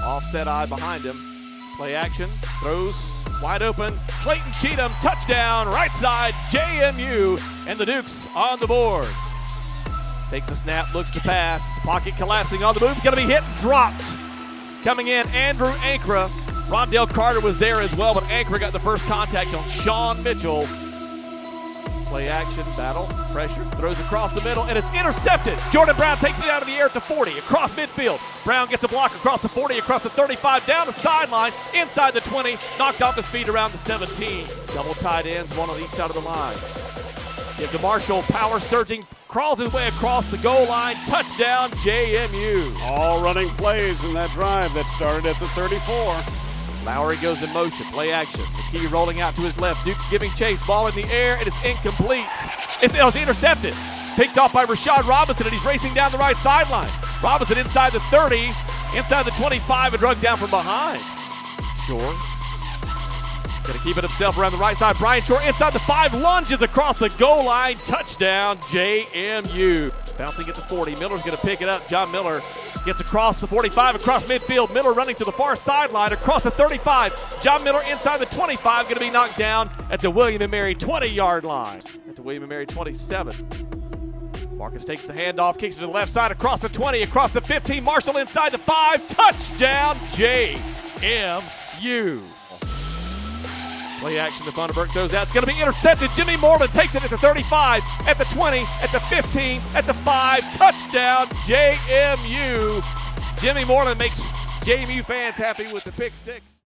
Offset eye behind him. Play action, throws wide open. Clayton Cheatham, touchdown, right side, JMU, and the Dukes on the board. Takes a snap, looks to pass. Pocket collapsing on the move, gonna be hit and dropped. Coming in, Andrew Ankra. Rondell Carter was there as well, but Ankra got the first contact on Sean Mitchell. Play action, battle, pressure, throws across the middle, and it's intercepted. Jordan Brown takes it out of the air at the 40, across midfield. Brown gets a block across the 40, across the 35, down the sideline, inside the 20, knocked off his feet around the 17. Double tight ends, one on each side of the line. Give to Marshall, power surging, crawls his way across the goal line, touchdown JMU. All running plays in that drive that started at the 34. Lowry goes in motion, play action. McKee rolling out to his left. Dukes giving chase, ball in the air, and it's incomplete. It was intercepted. Picked off by Rashad Robinson, and he's racing down the right sideline. Robinson inside the 30, inside the 25, and drugged down from behind. Shore. Gonna keep it himself around the right side. Brian Shore inside the 5, lunges across the goal line. Touchdown, JMU. Bouncing at the 40. Miller's gonna pick it up. John Miller gets across the 45, across midfield. Miller running to the far sideline, across the 35. John Miller inside the 25, gonna be knocked down at the William & Mary 20-yard line. At the William & Mary 27. Marcus takes the handoff, kicks it to the left side, across the 20, across the 15. Marshall inside the 5. Touchdown, JMU. Play action to Thunderbird, throws out. It's going to be intercepted. Jimmy Moreland takes it at the 35, at the 20, at the 15, at the 5. Touchdown, JMU. Jimmy Moreland makes JMU fans happy with the pick 6.